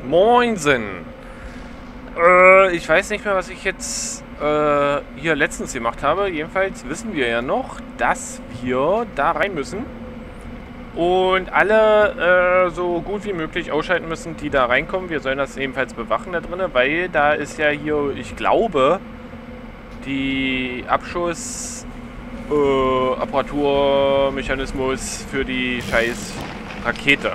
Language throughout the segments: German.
Moinsen. Ich weiß nicht mehr, was ich jetzt hier letztens gemacht habe. Jedenfalls wissen wir ja noch, dass wir da rein müssen. Und alle so gut wie möglich ausschalten müssen, die da reinkommen. Wir sollen das ebenfalls bewachen da drinnen, weil da ist ja hier, ich glaube, die Apparaturmechanismus für die scheiß Rakete.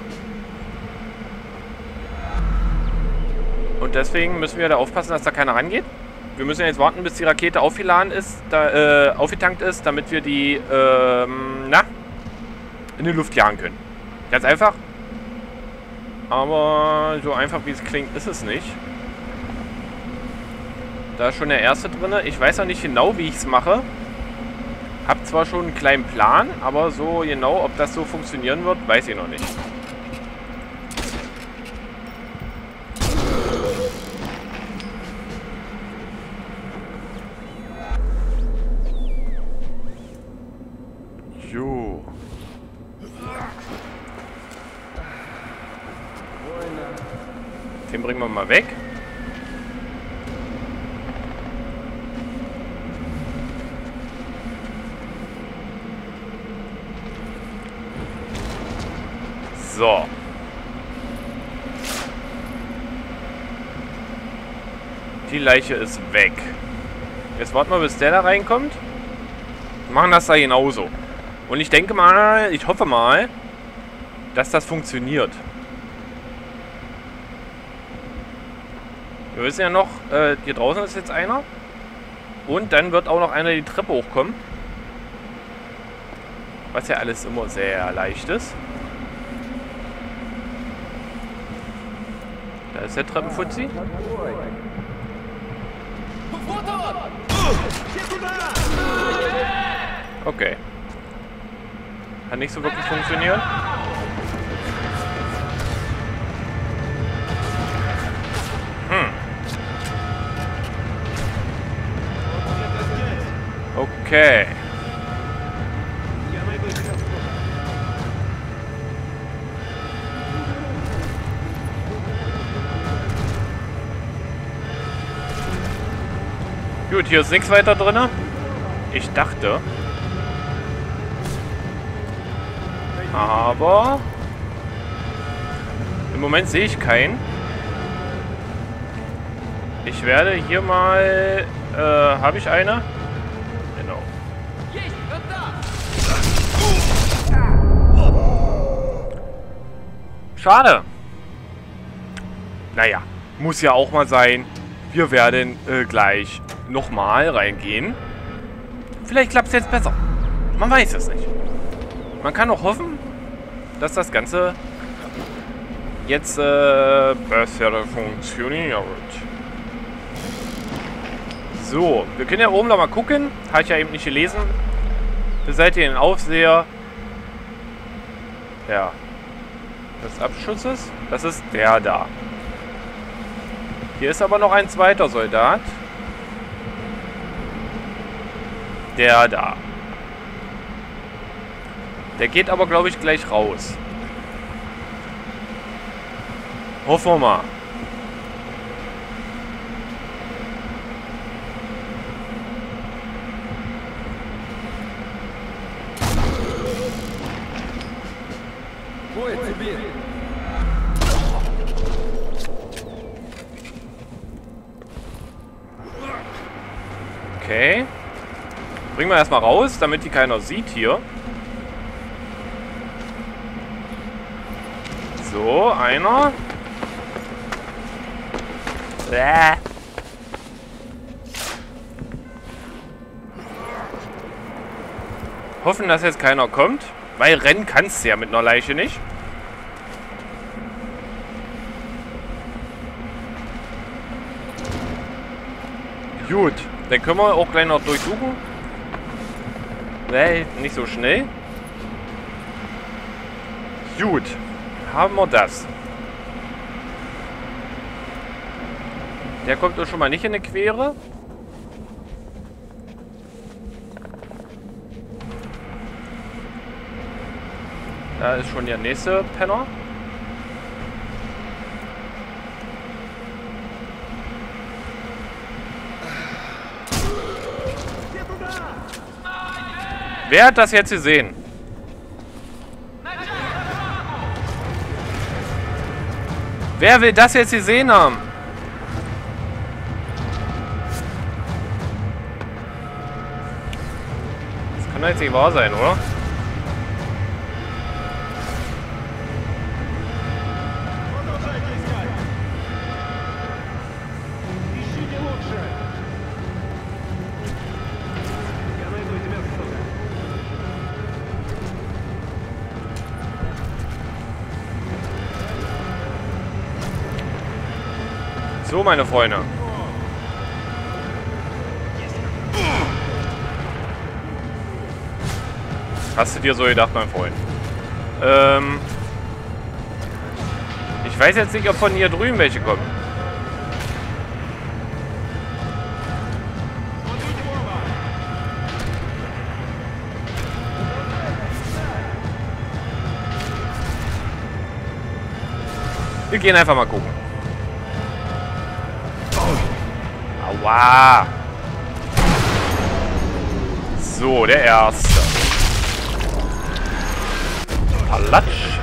Und deswegen müssen wir da aufpassen, dass da keiner rangeht. Wir müssen ja jetzt warten, bis die Rakete aufgeladen ist, aufgetankt ist, damit wir die, in die Luft jagen können. Ganz einfach. Aber so einfach wie es klingt, ist es nicht. Da ist schon der erste drin. Ich weiß noch nicht genau, wie ich es mache. Hab zwar schon einen kleinen Plan, aber so genau, ob das so funktionieren wird, weiß ich noch nicht. Jo. Den bringen wir mal weg. So. Die Leiche ist weg. Jetzt warten wir, bis der da reinkommt. Wir machen das da genauso. Und ich denke mal, ich hoffe mal, dass das funktioniert. Wir wissen ja noch, hier draußen ist jetzt einer. Und dann wird auch noch einer die Treppe hochkommen. Was ja alles immer sehr leicht ist. Da ist der Treppenfutzi. Okay. Hat nicht so wirklich funktioniert. Okay. Gut, hier ist nichts weiter drin. Ich dachte. Aber im Moment sehe ich keinen. Ich werde hier mal... habe ich eine? Genau. Schade. Naja, muss ja auch mal sein. Wir werden gleich nochmal reingehen. Vielleicht klappt es jetzt besser. Man weiß es nicht. Man kann auch hoffen, dass das Ganze jetzt besser funktioniert. So, wir können ja oben noch mal gucken. Habe ich ja eben nicht gelesen. Seid ihr den Aufseher? Ja. Des Abschusses? Das ist der da. Hier ist aber noch ein zweiter Soldat. Der da. Der geht aber, glaube ich, gleich raus. Hoffen wir mal. Okay. Bringen wir erstmal raus, damit die keiner sieht hier. So, einer. Hoffen, dass jetzt keiner kommt. Weil rennen kannst du ja mit einer Leiche nicht. Gut, dann können wir auch gleich noch durchsuchen. Nee, nicht so schnell. Gut, haben wir das. Der kommt uns schon mal nicht in eine Quere. Da ist schon der nächste Penner. Wer hat das jetzt gesehen? Wer will das jetzt gesehen haben? Das kann doch jetzt nicht wahr sein, oder? So, meine Freunde. Hast du dir so gedacht, mein Freund? Ich weiß jetzt nicht, ob von hier drüben welche kommen. Wir gehen einfach mal gucken. Aua! So, der erste. Palatsch.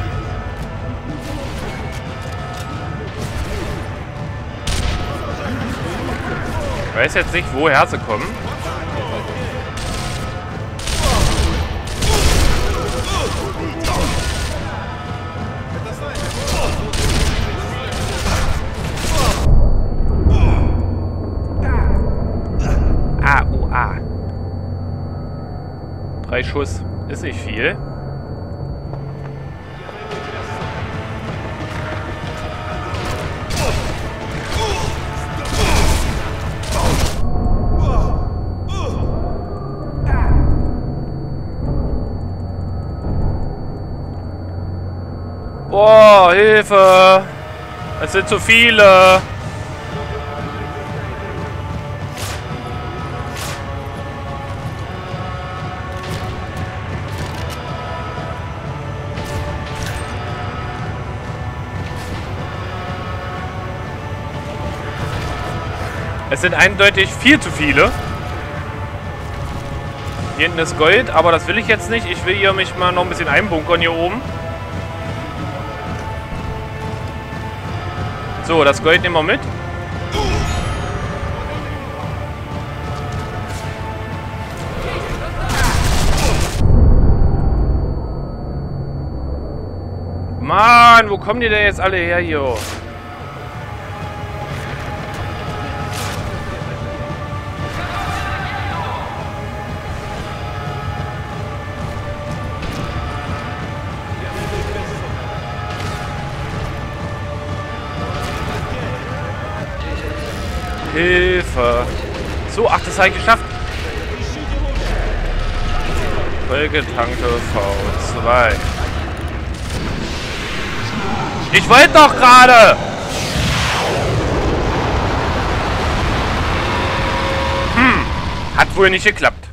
Ich weiß jetzt nicht, woher sie kommen. Ah. 3 Schuss ist nicht viel. Boah, Hilfe! Es sind zu viele! Es sind eindeutig viel zu viele. Hier hinten ist Gold, aber das will ich jetzt nicht. Ich will hier mich mal noch ein bisschen einbunkern hier oben. So, das Gold nehmen wir mit. Mann, wo kommen die denn jetzt alle her hier? Hilfe. So, ach, das habe ich geschafft. Vollgetankte V2. Ich wollte doch gerade. Hat wohl nicht geklappt.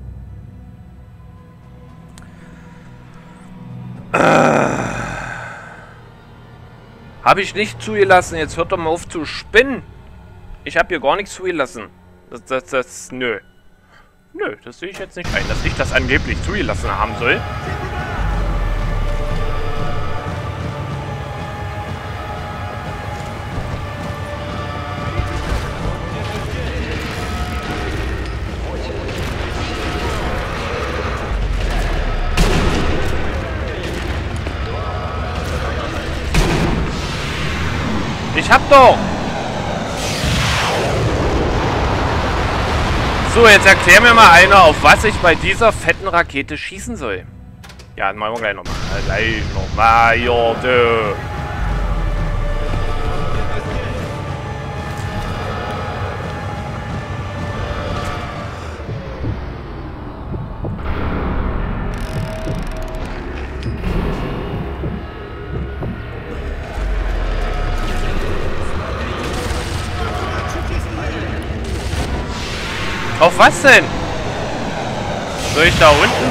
Habe ich nicht zugelassen. Jetzt hört doch mal auf zu spinnen. Ich habe hier gar nichts zugelassen. Nö. Nö, das sehe ich jetzt nicht ein, dass ich das angeblich zugelassen haben soll. Ich hab doch! So, jetzt erklär mir mal einer, auf was ich bei dieser fetten Rakete schießen soll. Ja, dann machen wir gleich nochmal. Gleich nochmal, Jorde. Auf was denn? Soll ich da unten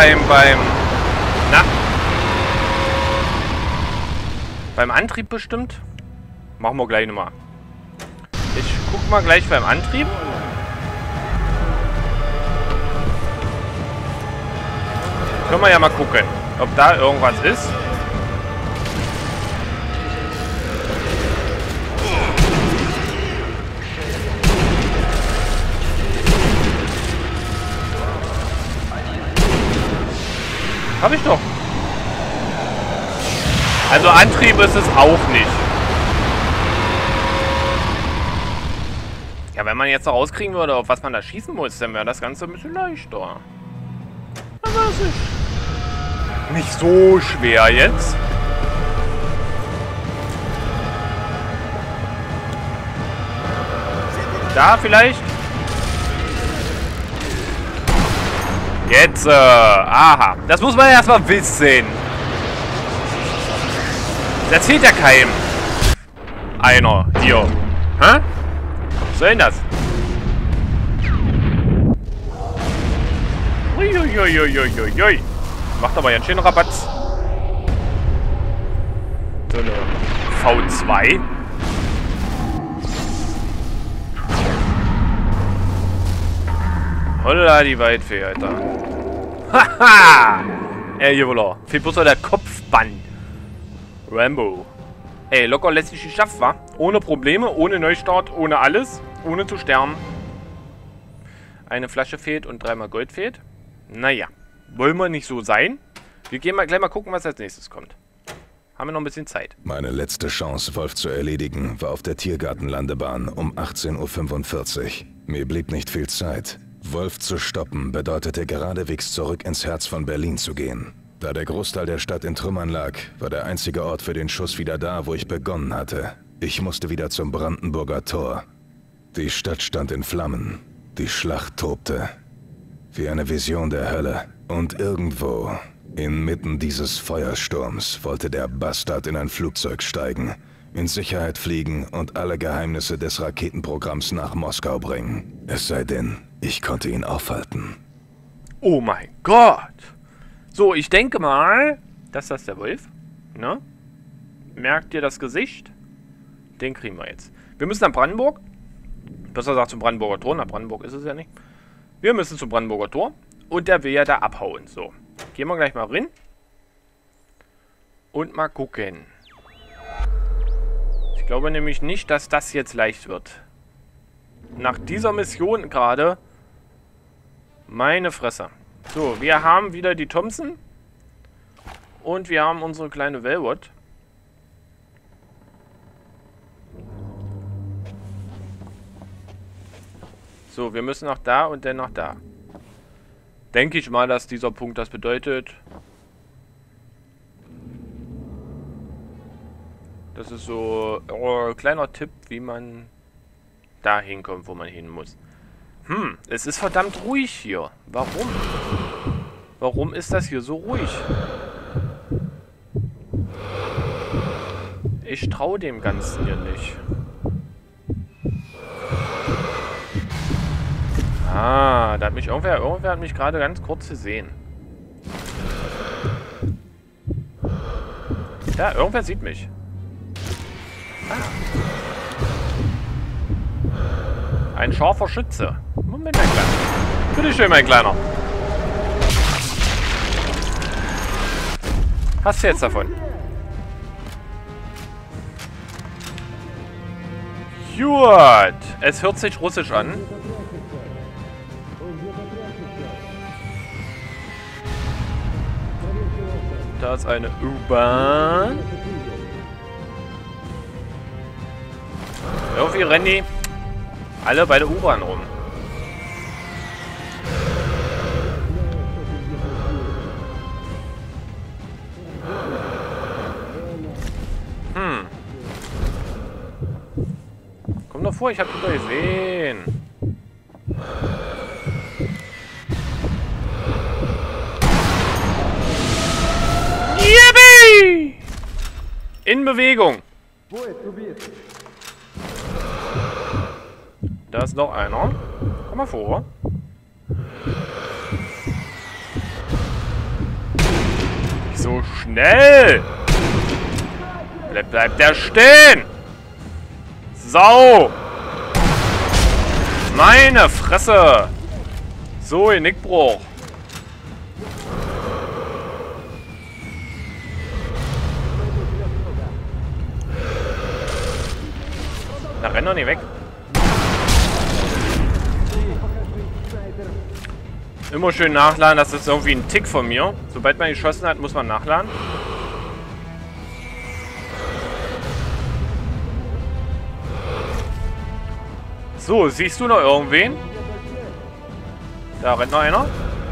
beim Antrieb bestimmt? Machen wir gleich nochmal. Ich guck mal gleich beim Antrieb. Können wir ja mal gucken, ob da irgendwas ist. Hab ich doch. Also Antrieb ist es auch nicht. Ja, wenn man jetzt noch rauskriegen würde, auf was man da schießen muss, dann wäre das Ganze ein bisschen leichter. Aber es ist nicht so schwer jetzt. Da vielleicht? Jetzt, aha. Das muss man erstmal wissen. Das erzählt ja keinem. Einer dir. Hä? Was soll denn das? Uiuiuiuiuiui. Macht aber ganz schön Rabatz. So eine V2. Holla die Weitfee, Alter. Haha! Hier wohl. Fehlt bloß noch der Kopfband. Rambo. Ey, locker lässig geschafft, wa? Ohne Probleme, ohne Neustart, ohne alles. Ohne zu sterben. Eine Flasche fehlt und 3-mal Gold fehlt. Naja. Wollen wir nicht so sein? Wir gehen mal gleich mal gucken, was als nächstes kommt. Haben wir noch ein bisschen Zeit. Meine letzte Chance, Wolf zu erledigen, war auf der Tiergartenlandebahn um 18:45 Uhr. Mir blieb nicht viel Zeit. Wolf zu stoppen bedeutete geradewegs zurück ins Herz von Berlin zu gehen. Da der Großteil der Stadt in Trümmern lag, war der einzige Ort für den Schuss wieder da, wo ich begonnen hatte. Ich musste wieder zum Brandenburger Tor. Die Stadt stand in Flammen. Die Schlacht tobte. Wie eine Vision der Hölle. Und irgendwo, inmitten dieses Feuersturms, wollte der Bastard in ein Flugzeug steigen, in Sicherheit fliegen und alle Geheimnisse des Raketenprogramms nach Moskau bringen. Es sei denn, ich konnte ihn aufhalten. Oh mein Gott! So, ich denke mal, dass das der Wolf, ne? Merkt ihr das Gesicht? Den kriegen wir jetzt. Wir müssen nach Brandenburg. Besser gesagt zum Brandenburger Tor. Nach Brandenburg ist es ja nicht. Wir müssen zum Brandenburger Tor. Und der will ja da abhauen. So, gehen wir gleich mal rein. Und mal gucken. Ich glaube nämlich nicht, dass das jetzt leicht wird. Nach dieser Mission gerade. Meine Fresse. So, wir haben wieder die Thompson. Und wir haben unsere kleine Velvet. So, wir müssen nach da und dann nach da. Denke ich mal, dass dieser Punkt das bedeutet. Das ist so ein kleiner Tipp, wie man da hinkommt, wo man hin muss. Es ist verdammt ruhig hier. Warum? Warum ist das hier so ruhig? Ich traue dem Ganzen hier nicht. Ah, da hat mich irgendwer hat mich gerade ganz kurz gesehen. Ja, irgendwer sieht mich. Ein scharfer Schütze. Moment, mein Kleiner. Bitte schön, mein Kleiner. Hast du jetzt davon? Gut. Es hört sich russisch an. Da ist eine U-Bahn. Irgendwie rennen die alle bei der U-Bahn rum. Komm doch vor, ich hab ihn doch gesehen. Yippie! In Bewegung. Da ist noch einer. Komm mal vor. Nicht so schnell. Bleibt der stehen. Sau. Meine Fresse. So, in Nickbruch. Na, renn doch nicht weg. Immer schön nachladen, das ist irgendwie ein Tick von mir. Sobald man geschossen hat, muss man nachladen. So, siehst du noch irgendwen? Da rennt noch einer.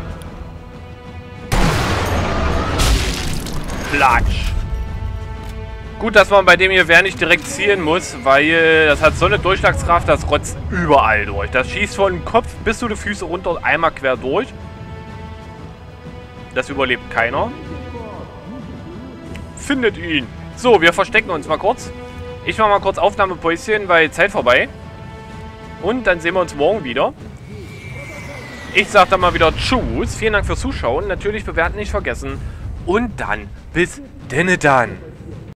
Platsch. Gut, dass man bei dem Gewehr nicht direkt zielen muss, weil das hat so eine Durchschlagskraft, das rotzt überall durch. Das schießt von dem Kopf bis zu den Füßen runter einmal quer durch. Das überlebt keiner. Findet ihn. So, wir verstecken uns mal kurz. Ich mache mal kurz Aufnahmepäuschen, weil Zeit vorbei. Und dann sehen wir uns morgen wieder. Ich sage dann mal wieder Tschüss. Vielen Dank fürs Zuschauen. Natürlich bewerten nicht vergessen. Und dann bis denne dann.